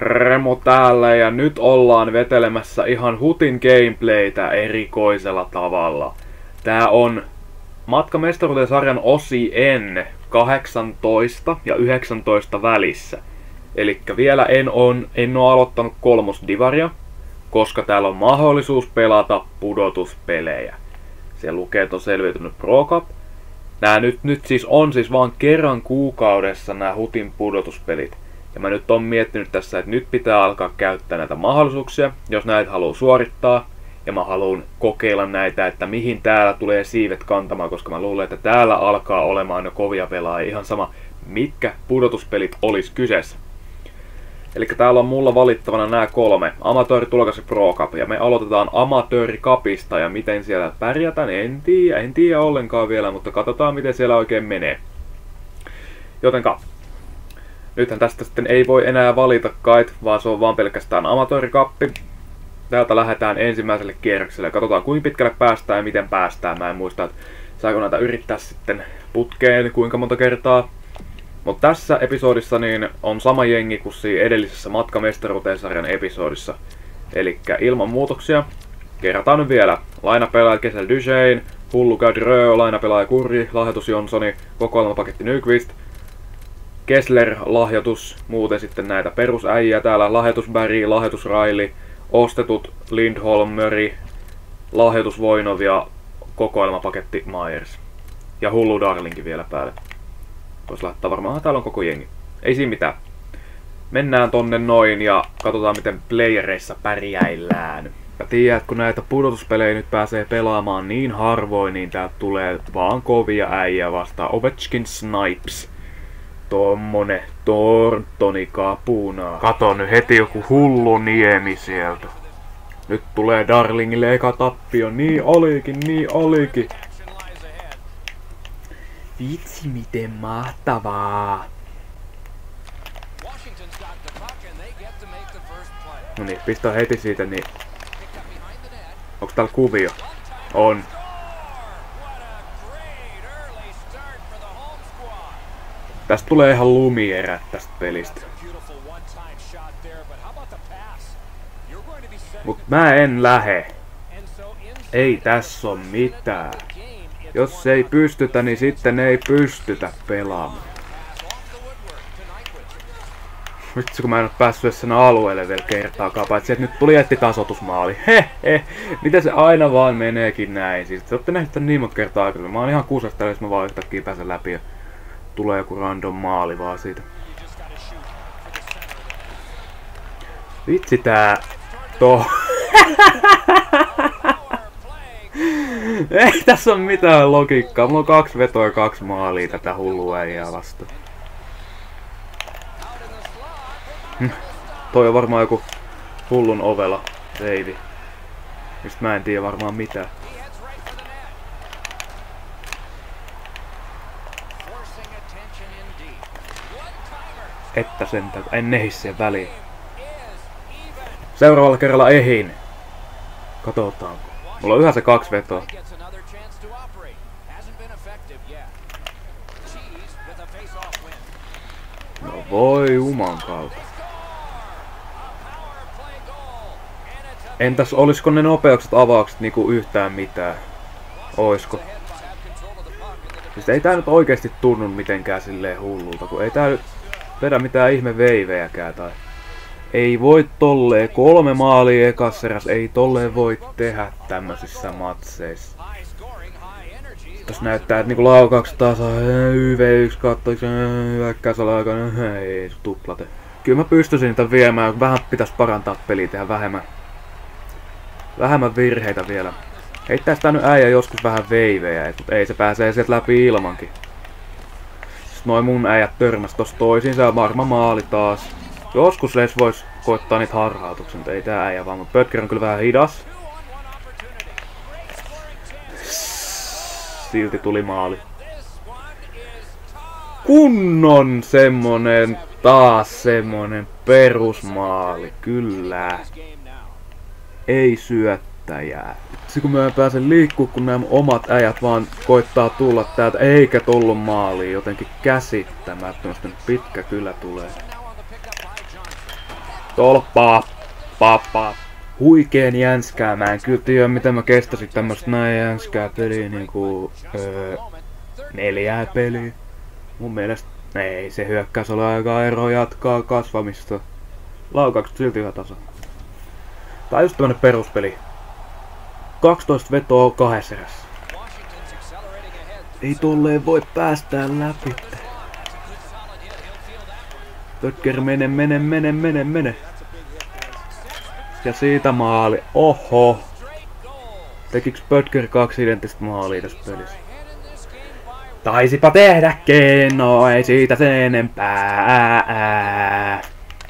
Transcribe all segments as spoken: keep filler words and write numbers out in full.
Remo täällä ja nyt ollaan vetelemässä ihan Hutin gameplaytä erikoisella tavalla. Tää on Matkamestaruuteen sarjan osien kahdeksantoista ja yhdeksäntoista välissä. Elikkä vielä en on, en oo aloittanut kolmosdivaria, koska täällä on mahdollisuus pelata pudotuspelejä. Siellä lukee, että on selviytynyt Pro Cup. Nää nyt, nyt siis on siis vaan kerran kuukaudessa nämä Hutin pudotuspelit. Ja mä nyt on miettinyt tässä, että nyt pitää alkaa käyttää näitä mahdollisuuksia, jos näitä haluaa suorittaa. Ja mä haluan kokeilla näitä, että mihin täällä tulee siivet kantamaan, koska mä luulen, että täällä alkaa olemaan jo kovia pelaajia. Ihan sama, mitkä pudotuspelit olisi kyseessä. Eli täällä on mulla valittavana nämä kolme. Amatööri, tulokas ja Pro Cup. Ja me aloitetaan Amatööri Cupista, ja miten siellä pärjätään, en tiedä, en tiedä ollenkaan vielä, mutta katsotaan miten siellä oikein menee. Jotenka, nythän tästä sitten ei voi enää valita kait, vaan se on vaan pelkästään Amatööri Cup. Täältä lähdetään ensimmäiselle kierrokselle ja katsotaan kuinka pitkälle päästään ja miten päästään. Mä en muista, että saako näitä yrittää sitten putkeen kuinka monta kertaa. Mutta tässä episodissa niin on sama jengi kuin siinä edellisessä Matkamestaruuteen sarjan episodissa. Elikkä ilman muutoksia. Kerrataan nyt vielä. Lainapelaaja Kessel Duchesne, Hullu Gaudi Rö, lainapelaaja Kurri, lahjoitus Jonssoni, kokoelmapaketti Nyqvist. Kessler lahjoitus, muuten sitten näitä perusäjiä täällä, lahjoitus Barry, lahjoitus Riley, ostetut Lindholm, Murray, lahjoitus Voinov ja kokoelmapaketti Myers. Ja Hullu Darlingkin vielä päälle. Voisi laittaa varmaan, täällä on koko jengi. Ei siinä mitään. Mennään tonne noin ja katsotaan miten playereissa pärjäillään. Mä tiedän, että kun näitä pudotuspelejä nyt pääsee pelaamaan niin harvoin, niin täältä tulee vaan kovia äijä vastaan. Ovechkin Snipes. Tommonen Thorntoni kapuna. Kato nyt heti joku hullu niemi sieltä. Nyt tulee Darlingille eka tappio. Niin olikin, niin olikin. Vitsi miten mahtavaa. No niin, pistää heti siitä niin. Onks täällä kuvio? On. Tästä tulee ihan lumierät tästä pelistä. Mut mä en lähe. Ei tässä on mitään. Jos ei pystytä, niin sitten ei pystytä pelaamaan. Vitsi kun mä en oo päässyt sen alueelle vielä kertaakaan, paitsi että nyt tuli jättitasoitusmaali. He he, miten se aina vaan meneekin näin. Siis te ootte nähnyt tän niin monta kertaa aikaisemmin. Mä oon ihan kuusesta, jos mä vaan yhtäkkiä pääsen läpi ja tulee joku random maali vaan siitä. Vitsi tää... Toh... Ei tässä on mitään logiikkaa. Mulla on kaksi vetoa ja kaksi maalia tätä hullua äijää vastaan. Hm. Toi on varmaan joku hullun ovela seivi. Mistä mä en tiedä varmaan mitään. Että sentään, en nehi siihen väliin. Seuraavalla kerralla ehin. Katsotaanko. Mulla on yhä se kaksi vetoa. No voi juman kautta. Entäs olisiko ne nopeukset avaukset niinku yhtään mitään? Oisko? Siis ei tää nyt oikeesti tunnu mitenkään silleen hullulta, kun ei tää nyt vedä mitään ihme veivejäkään tai... Ei voi tolleen, kolme maalia ekas eräs, ei tolleen voi tehdä tämmösissä matseissa. Jos näyttää, että niinku laukaukset taas Y V yksi kattoiksi, hyökkäysala aikana, ei tuplate. Kyllä mä pystyisin niitä viemään, vähän pitäis parantaa peliä, tehdä vähemmän. Vähemmän virheitä vielä. Heittää sitä nyt äijä joskus vähän veivejä, mutta ei se pääsee sieltä läpi ilmankin. Sitten noin mun äijät törmäs tossa toisiinsa ja varma maali taas. Joskus edes vois koittaa niitä harhautuksia, mutta ei tää äijä vaan, mutta Pötker on kyllä vähän hidas. Silti tuli maali. Kunnon semmonen, taas semmonen perusmaali, kyllä. Ei syöttäjää. Sitten kun mä pääsen liikkuu, kun nämä omat äijät vaan koittaa tulla täältä, eikä tullut maaliin, jotenkin käsittämättömästi pitkä kyllä tulee. Tolppaa. Pappa. Huikeen jänskää. Mä en kyllä tiedä miten mä kestäisin tämmöstä näin jänskää peliä niinku öö, neljää peliä. Mun mielestä ei se hyökkäys ole aika ero jatkaa kasvamista. Laukaukset silti ihan tasa. Tää on just tämmönen peruspeli. kaksitoista vetoa kahdessa erässä. Ei tolleen voi päästää läpi. Böttger mene, mene, mene, mene, mene. Ja siitä maali. Oho. Tekiks Böttger kaksi identtistä maalia tässä pelissä? Taisipa tehdäkin, no ei siitä sen enempää.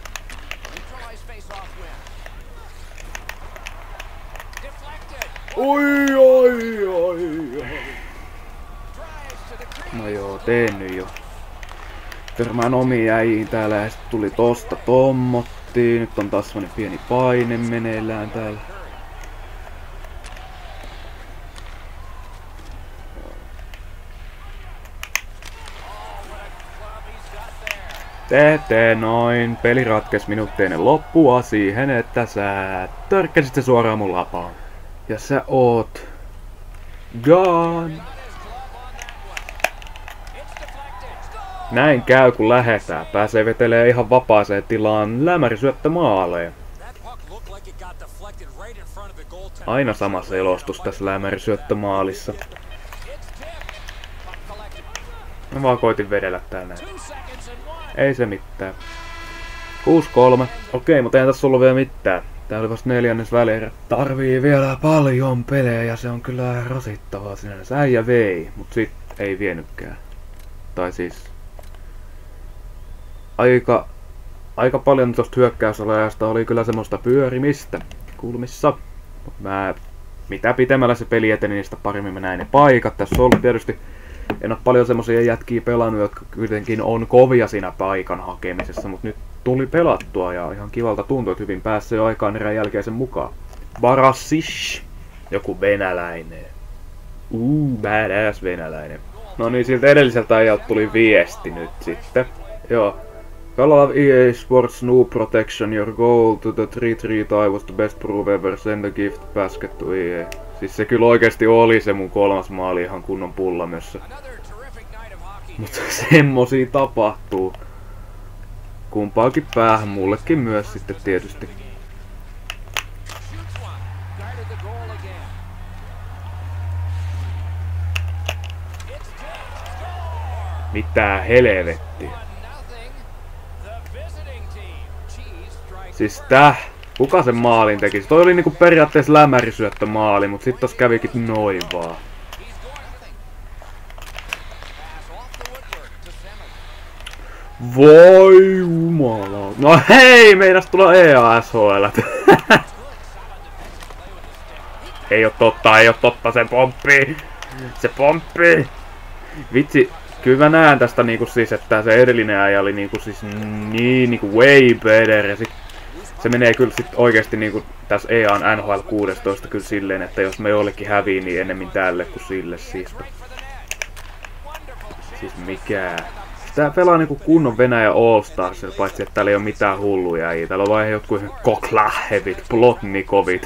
Oi, oi, oi, oi. No joo, teen nyt jo. Törmään omiin äijiin täällä ja sit tuli tosta tommottiin. Nyt on taas semmonen pieni paine meneillään täällä. Teette noin. Peli ratkes minuutteinen loppua siihen, että sä törkkäsit se suoraan mun lapaan. Ja sä oot gone. Näin käy kun lähetään. Pääsee vetelee ihan vapaaseen tilaan lämärisyöttö maaleen. Aina sama selostus tässä lämärisyöttömaalissa. Mä vaan koitin vedellä tää näin. Ei se mitään. kuusi kolme. Okei, mutta eihän tässä ollut vielä mitään. Tää oli vasta neljännes välierä. Tarvii vielä paljon pelejä ja se on kyllä rasittavaa sinänsä. Äijä vei, mut sit ei vienytkään. Tai siis... Aika... Aika paljon tosta hyökkäysajasta oli kyllä semmoista pyörimistä kulmissa. Mut mä... Mitä pitemmällä se peli eteni, niin sitä paremmin mä näin ne paikat. Tässä on ollut tietysti... En oo paljon semmosia jätkiä pelannut, jotka kuitenkin on kovia siinä paikan hakemisessa, mut nyt tuli pelattua ja ihan kivalta tuntui, että hyvin päässä jo aikaan erään jälkeisen mukaan. Barasic, joku venäläinen. Uuu, badass venäläinen. No niin, siltä edelliseltä ajalta tuli viesti nyt sitten. Joo. Call of E A Sports Noob Protection, your goal to the three three tie was the best prove ever, send a gift basket to E A. Siis se kyllä oikeesti oli se mun kolmas maali ihan kunnon pullamössä. Mutta semmosia tapahtuu. Kumpaakin päähän, mullekin myös sitten tietysti. Mitä helvettiä. Siis täh. Kuka sen maalin teki? Toi oli niinku periaatteessa lämärisyöttö maali, mut sit tos kävikin noin vaan. Voi jumala. No hei, meinas tulla E A S H L. Ei oo totta, ei oo totta, se pomppii. Se pomppii. Vitsi, kyllä mä näen tästä niinku siis, että se edellinen äijä oli niinku siis niin niinku way better. Ja sit se menee kyllä sit oikeesti niinku tässä E A:n N H L kuusitoista kyllä silleen, että jos me jollekin hävii, niin ennemmin tälle kuin sille siis. Siis mikään. Tää pelaa niinku kunnon Venäjä All-Stars, paitsi että täällä ei oo mitään hulluja. Ei, täällä on vaan jotkut Koklahevit, Plotnikovit.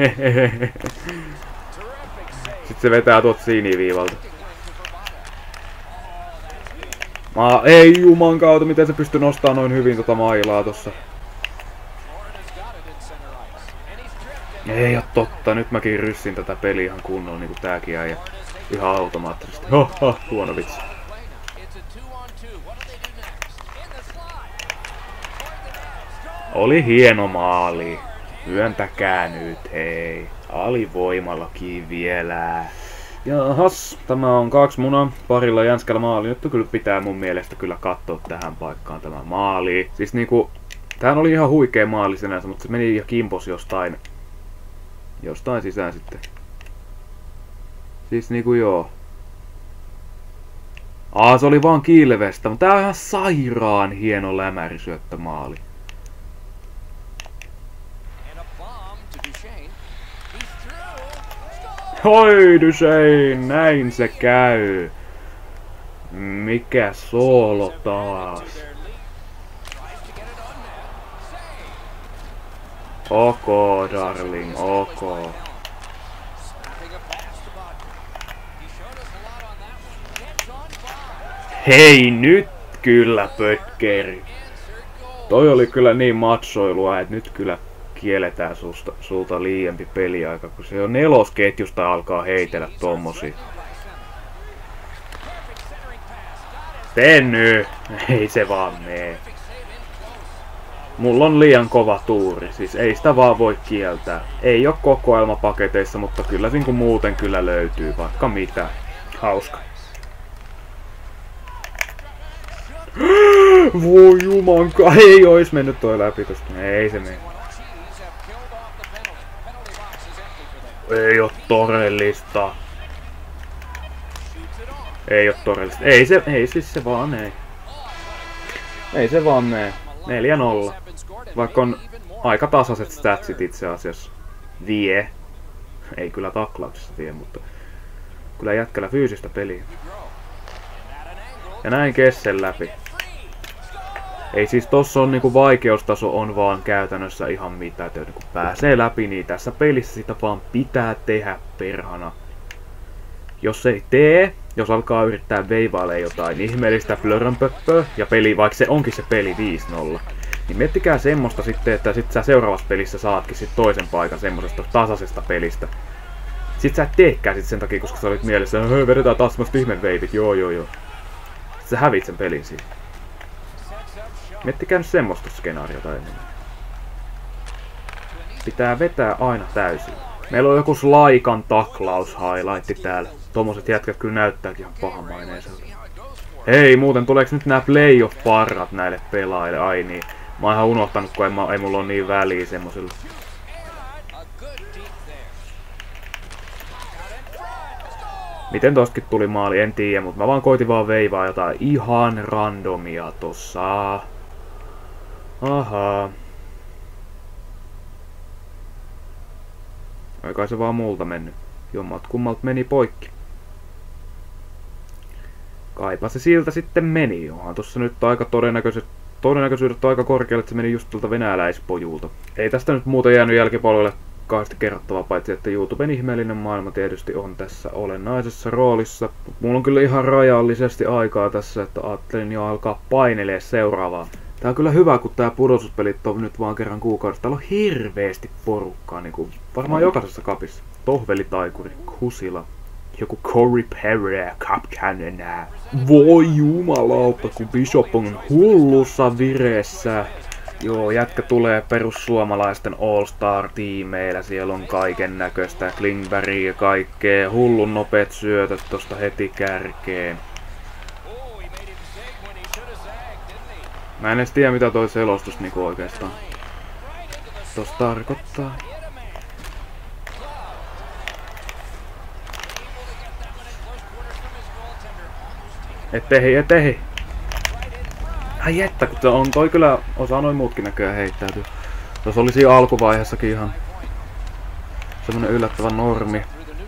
Sitten se vetää tuot siniviivalta. Maa, ei juman kautta, miten se pystyy nostamaan noin hyvin tota mailaa tossa. Ei oo totta, nyt mäkin ryssin tätä peliä ihan kunnolla niinku tääkin äijä. Ihan automaattisesti. Hoho, huono vitsi. Oli hieno maali. Myöntäkää nyt, hei. Alivoimallakin vielä. Jahas, tämä on kaksi munaa, parilla jänskällä maali. Nyt kyllä pitää mun mielestä kyllä katsoa tähän paikkaan tämä maali. Siis niinku, tämähän oli ihan huikea maali sinänsä, mutta se meni ja kimpos jostain. Jostain sisään sitten. Siis niinku joo. Aa, se oli vaan kilvestä, mutta tää on ihan sairaan hieno lämärisyöttömaali. Hoi Duchesne, näin se käy. Mikä soolo taas. Ok, darling, ok. Hei, nyt kyllä pötkeri. Toi oli kyllä niin matsoilua, että nyt kyllä kielletään susta, sulta liiempi peliaika, kun se on nelosketjusta alkaa heitellä tommosia. Tee nyt! Ei se vaan mee. Mulla on liian kova tuuri, siis ei sitä vaan voi kieltää. Ei oo kokoelmapaketeissa, mutta kyllä siinä kun muuten kyllä löytyy vaikka mitä. Hauska. Voi jumanka, ei ois mennyt toi läpi tosta. Ei se mene. Ei oo todellista. Ei oo todellista. Ei se, ei siis se vaan ei. Ei se vaan mene. neljä nolla. Vaikka on aika tasaiset statsit itse asiassa. Vie. Ei kyllä taklauksessa vie, mutta kyllä jätkällä fyysistä peliä. Ja näin Kessel läpi. Ei siis tossa on niinku vaikeustaso on vaan käytännössä ihan mitä, että kun pääsee läpi, niin tässä pelissä sitä vaan pitää tehdä perhana. Jos ei tee, jos alkaa yrittää veivailla jotain ihmeellistä flörönpöppöä, ja peli, vaikka se onkin se peli viisi nolla, niin miettikää semmoista sitten, että sit sä seuraavassa pelissä saatkin sit toisen paikan semmosesta tasaisesta pelistä. Sit sä et teekään sit sen takia, koska sä olit mielessä, että vedetään taas semmoista ihmeveivit, joo joo joo. Sit sä hävit sen pelin siitä. Miettikää nyt semmoista skenaariota ennen. Pitää vetää aina täysin. Meillä on joku Slaikan taklaus highlightti täällä. Tommoset jätkät kyllä näyttääkin ihan pahanmaineiselta. Hei, muuten tuleeks nyt nää playoff-parrat näille pelaajille? Ai niin. Mä oon ihan unohtanut, kun ei, ei mulla ole niin väliä semmosilla. Miten tostakin tuli maali, en tiedä, mutta mä vaan koitin vaan veivaa jotain ihan randomia tossa. Ahaa. Eikä se vaan multa mennyt. Jommat kummalta meni poikki. Kaipa se siltä sitten meni. Onhan tossa nyt aika todennäköiset, todennäköisyydet aika korkealle, että se meni just tuolta venäläispojulta. Ei tästä nyt muuta jäänyt jälkipolvelle kahdesti kerrottavaa, paitsi että YouTuben ihmeellinen maailma tietysti on tässä olennaisessa roolissa. Mulla on kyllä ihan rajallisesti aikaa tässä, että ajattelin jo alkaa painelee seuraavaa. Tää on kyllä hyvä, kun tää pudotuspelit on nyt vaan kerran kuukaudessa. Täällä on hirveesti porukkaa, niinku varmaan jokaisessa kapissa. Tohvelitaikuri, Kusila, joku Corey Perry ja Cap Cannon. Voi jumalauta, kun Bishop on hullussa vireessä. Joo, jätkä tulee perussuomalaisten All-Star-tiimeillä. Siellä on kaiken näköistä Klingbergia ja kaikkea. Hullun nopeet syötöt tosta heti kärkeen. Mä en edes tiedä mitä toi selostus niinku oikeastaan tossa tarkoittaa. Ettehi, ettehi! Ai että, kun on toi kyllä, osaa noin muutkin näköjään heittäytyy. Tuossa oli siinä alkuvaiheessakin ihan semmonen yllättävän normi.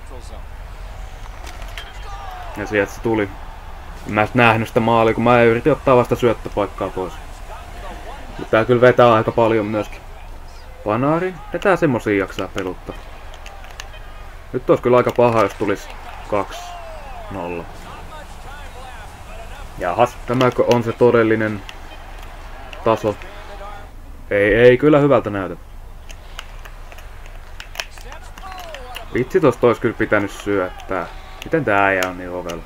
Ja sieltä se tuli. Mä en nähnyt sitä maalia, kun mä yritin ottaa vasta syöttöpaikkaa pois. Mutta tää kyllä vetää aika paljon myöskin. Panaari, vetää semmosia jaksaa peluttaa. Nyt olisi kyllä aika paha, jos tulis kaksi nolla. Jahas, tämäkö on se todellinen taso? Ei, ei kyllä hyvältä näytä. Vitsi, tosta olisi kyllä pitänyt syöttää. Miten tää äijä on niin ovella?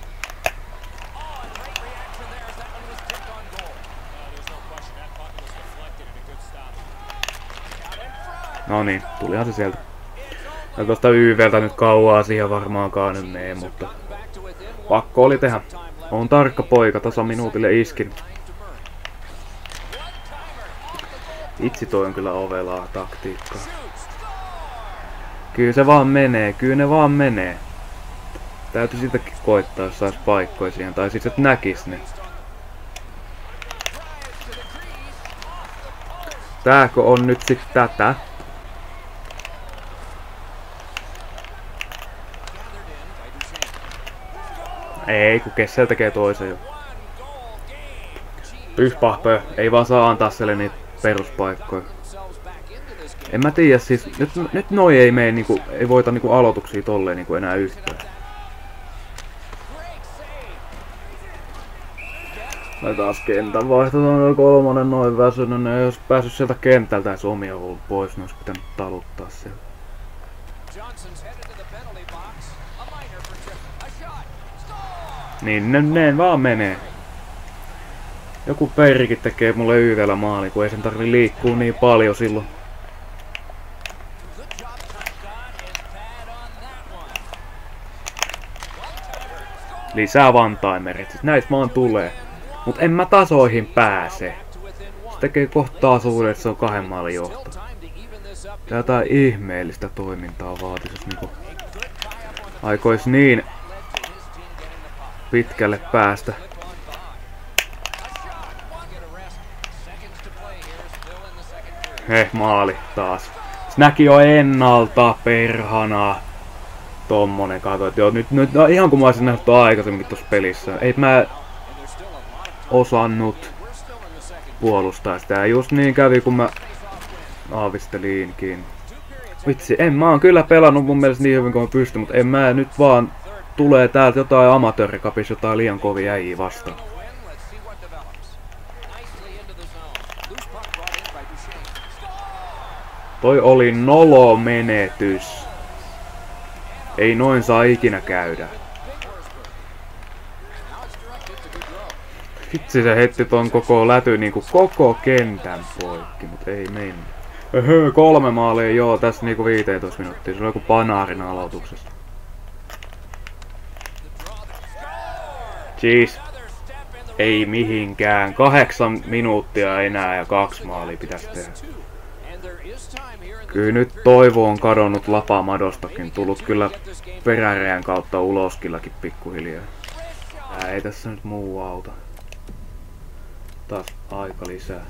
No niin, tulihan se sieltä. Ja tosta Y V:ltä nyt kauaa siihen varmaankaan nyt mee, mutta pakko oli tehdä. On tarkka poika, tasa minuutille iskin. Itse toi on kyllä ovelaa taktiikkaa. Kyllä se vaan menee, kyllä ne vaan menee. Täytyy sitäkin koittaa, jos sais paikkoja siihen, tai sit et näkis ne. Tääkö on nyt sit tätä? Ei, kun Kessel tekee toisen jo. Pyhpahpö, ei vaan saa antaa sille niitä peruspaikkoja. En mä tiedä siis, nyt, nyt noi ei mene niinku, ei voita niinku aloituksia tolleen niinku enää yhtään. Tai taas kentän vaihtotaan kolmonen noin väsynyt, ne ei jos päässyt sieltä kentältä edes omia ollut pois, ne olisi pitänyt taluttaa sieltä. Niin ne, ne vaan menee. Joku perikin tekee mulle yhdellä maali, kun ei sen tarvi liikkua niin paljon silloin. Lisää one-timerit, siis näistä vaan tulee. Mut en mä tasoihin pääse. Se tekee kohtaa suuret, että se on kahden maalin johto. Tää jotain ihmeellistä toimintaa vaatis, jos niinku aikois niin pitkälle päästä. Heh, maali taas. Se näki jo ennalta, perhana. Tommonen, katsoit joo, nyt, nyt no, ihan kun mä olisin nähnyt aikaisemmin tossa pelissä. Ei mä osannut puolustaa sitä. Ja just niin kävi kun mä aavistelinkin. Vitsi, en mä oon kyllä pelannut mun mielestä niin hyvin kuin mä pystyn, mutta en mä nyt vaan tulee täältä jotain amatöörikapis, jotain liian kovia äijii vastaan. Toi oli nolo menetys. Ei noin saa ikinä käydä. Vitsi se heitti ton koko läty niinku koko kentän poikki, mut ei mennyt. Öhö, kolme maalia joo, tässä niinku viisitoista minuuttia. Se on joku Panarin aloituksessa. Jeez. Ei mihinkään. Kahdeksan minuuttia enää ja kaksi maalia pitäisi tehdä. Kyllä nyt toivo on kadonnut lapamadostakin. Tullut kyllä peräreän kautta uloskillakin pikkuhiljaa. Tää ei tässä nyt muu auta. Taas aika lisää.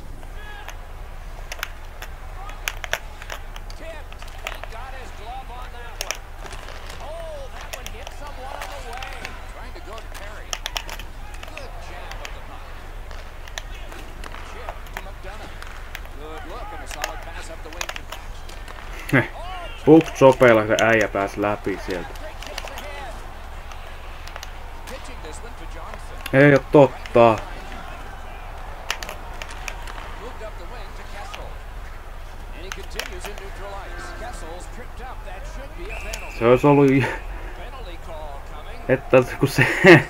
Puks sopeilla se äijä pääsi läpi sieltä. Ei oo totta. Se olisi ollut... että kun se...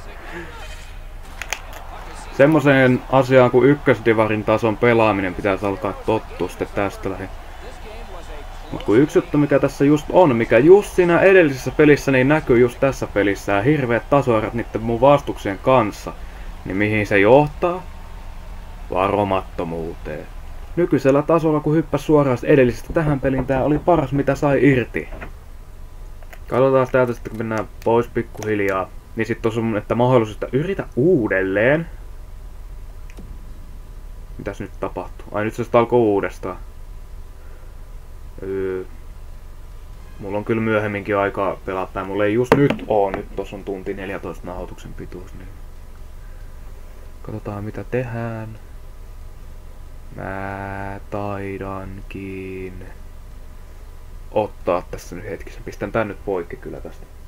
Semmoiseen asiaan kuin ykkösdivarin tason pelaaminen pitäisi alkaa tottua sitten tästä lähin. Mut kun yksi juttu mikä tässä just on, mikä just siinä edellisessä pelissä niin näkyy just tässä pelissä ja hirveät tasoerot niitten mun vastuksien kanssa, niin mihin se johtaa? Varomattomuuteen. Nykyisellä tasolla kun hyppäs suoraan edellisestä tähän peliin, tää oli paras mitä sai irti. Katsotaan täältä sitten kun mennään pois pikkuhiljaa. Niin sit on että mahdollisuus, että yritä uudelleen. Mitäs nyt tapahtuu? Ai nyt se sitten alkoi uudestaan. Öö, mulla on kyllä myöhemminkin aikaa pelata. Mulla ei just nyt oo. Nyt tossa on tunti neljätoista nauhoituksen pituus. Niin. Katsotaan mitä tehdään. Mä taidankin ottaa tässä nyt hetkisen. Pistän tän nyt poikki kyllä tästä.